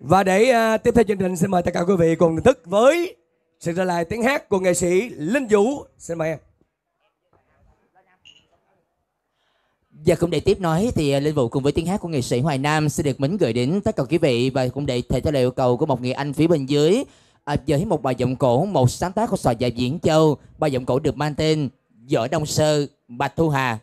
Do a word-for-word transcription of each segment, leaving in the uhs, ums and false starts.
Và để uh, tiếp theo chương trình, xin mời tất cả quý vị cùng thưởng thức với sự trở lại tiếng hát của nghệ sĩ Linh Vũ. Xin mời em. Và cũng để tiếp nói thì Linh Vũ cùng với tiếng hát của nghệ sĩ Hoài Nam sẽ được mến gửi đến tất cả quý vị, và cũng để thể theo lời yêu cầu của một người anh phía bên dưới à, với một bài giọng cổ, một sáng tác của Sò Dạ Diễn Châu. Bài giọng cổ được mang tên Võ Đông Sơ, Bạch Thu Hà.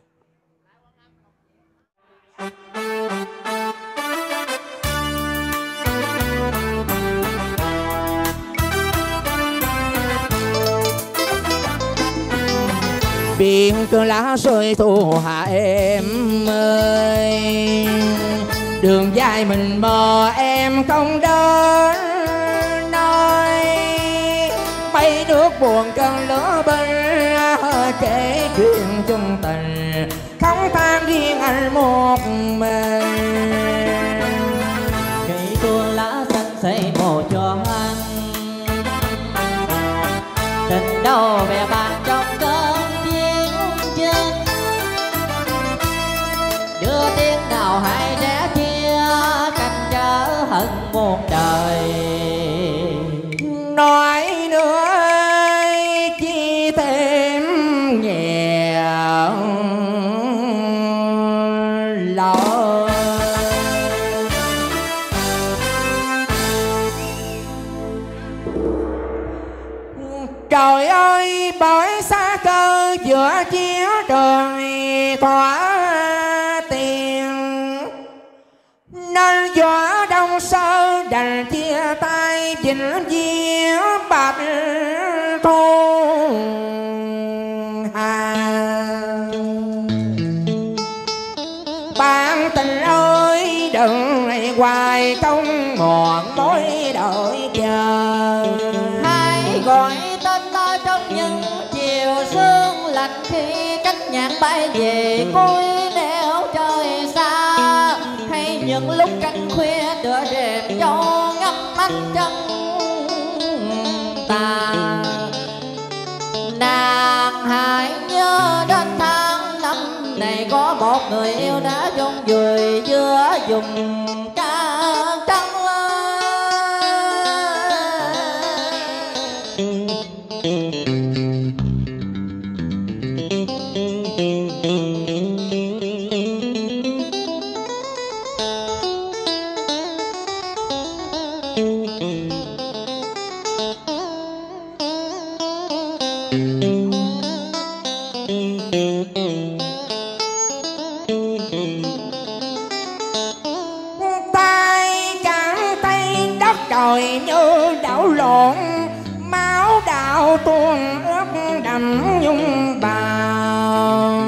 Biển cơn lá rơi thu hà em ơi, đường dài mình mò em không đến nơi, bay nước buồn cơn lửa bên kể chuyện chung tình, không than riêng anh một mình. Cây tua lá xanh xây mồ cho anh, tình đâu bè bạn trong cơn hai trẻ chia cách chớ hận một đời. Nói nữa chi thêm nhẹ lời. Trời ơi bởi xa cơ giữa chia đời thỏa tiền, nên Võ Đông Sơ đành chia tay vĩnh viễn Bạch Thu Hà. Bạn tình ơi đừng lại hoài không mòn mối đợi chờ, hãy gọi tên ta trong những chiều sương lạnh khi cách nhạc bay về cuối nẻo trời xa, hay những lúc canh khuya tựa đêm cho ngắm ánh trăng ta. Nàng hãy nhớ đến tháng năm này có một người yêu đã chôn vùi giữa vùng ca trắng. Tay cẳng tay đất trời như đảo lộn, máu đạo tuôn ướt đầm nhung bào.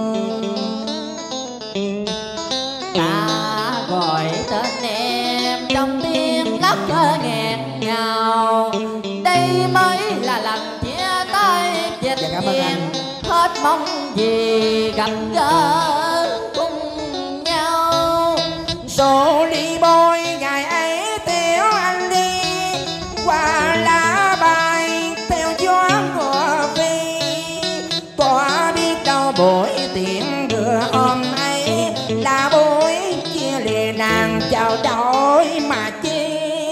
Ta gọi tên em trong tiếng lắc nghẹn ngào, đây mới là lần chia tay vĩnh viễn, hết mong gì gặp gỡ cùng nhau. Số đi bôi ngày ấy theo anh đi, qua lá bay theo gió mùa vi, tỏa biết đâu buổi tiễn đưa ôm ấy là buổi chia lìa nàng chào đổi mà chia.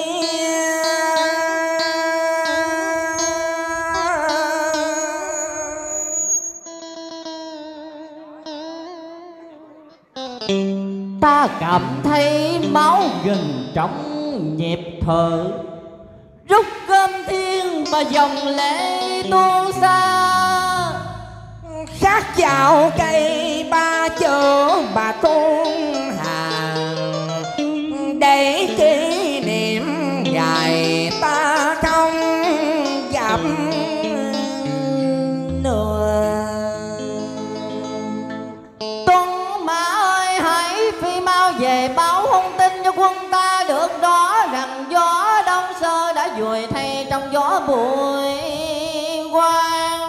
Ta cảm thấy máu gần trong nhịp thở, rút gom thiên và dòng lệ tuôn xa. Khát chào cây ba chữ bà tuôn hàng, để kỷ niệm ngày ta không gặp nữa. Tuân Mã ơi hãy phi mau về báo hung tin cho quân ta được đó, rằng Võ Đông Sơ đã vùi thay trong gió bụi quang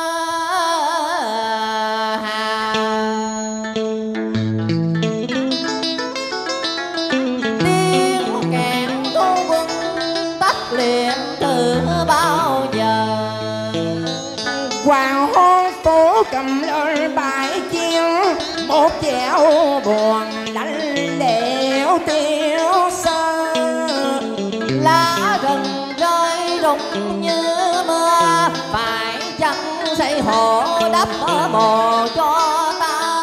hà. Tiếng kèn thu quân tắt liệm từ bao giờ, Hoàng hôn phố cầm lên bãi chiến, một dẻo buồn lạnh lẽo tiêu sơ. rụng như mưa, phải chăng xây hồ đắp mồ cho ta.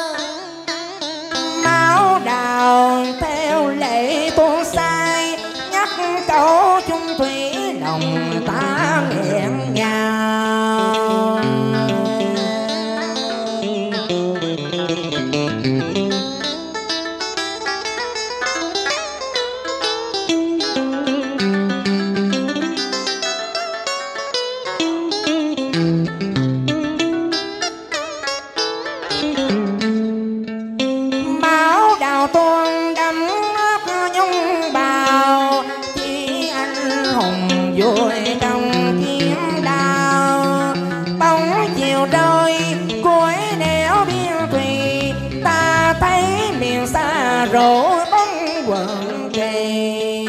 Máu đào theo lệ tuôn sai, nhắc câu chung thủy lòng ta nghẹn ngào. Máu đào tuôn đẫm ướt nhung bào, chỉ anh hùng vui trong kiếm đào. Bóng chiều rơi cuối nẻo biên thùy, ta thấy miền xa rổ bóng quần cây.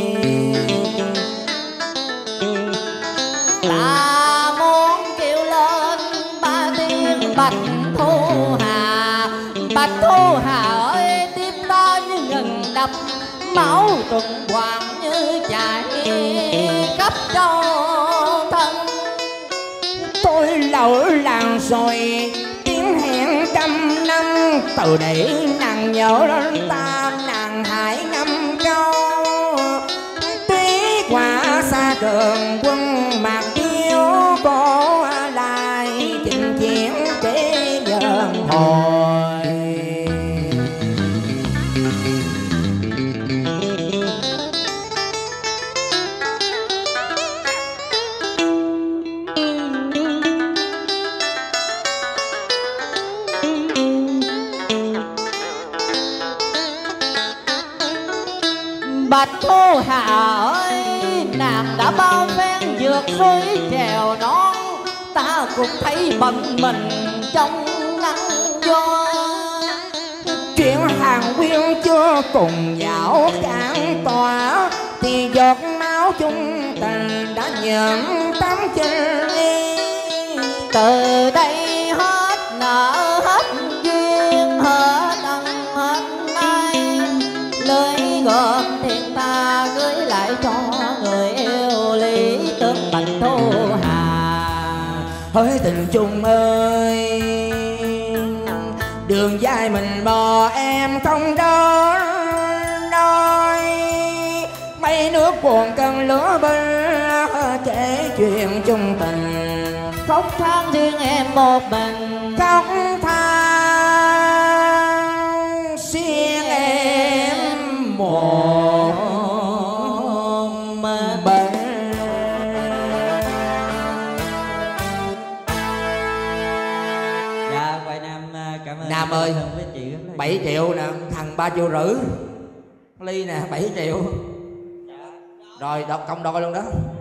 Ta muốn kêu lên ba tiếng bạch thu hà, bạch thu hà ơi tim ta như ngừng đập, máu tuần hoàn như chảy khắp châu thân. Tôi lỡ làng rồi tiếng hẹn trăm năm, từ đây nàng nhớ đến ta nàng hãy ngâm câu. Tuy qua xa trường quân mạc tiêu, có lại trình chiến kế dần hồi. Bạch thu hà ơi, nàng đã bao phen vượt suối trèo non, ta cũng thấy bận mình trong nắng gió. Chuyện hàng quyên chưa cùng dạo cạn tỏa, thì giọt máu chung tình đã nhận tấm chân y. Từ đây hết nợ hết duyên, hết ân hết ai, lưới gom thiên ta gửi lại cho người yêu lý tưởng bạch thu hà. Hỡi tình chung ơi, đường dài mình bò em không đó đôi. Mấy nước buồn cần lửa bên, kể chuyện chung tình. Khóc than riêng em một mình, Khóc than riêng em một mình. Dạ, Hoài Nam cảm ơn Nam ơi, với chị rất là bảy triệu nè, thằng ba triệu rưỡi. Ly nè, bảy triệu. Rồi đọc công đôi luôn đó.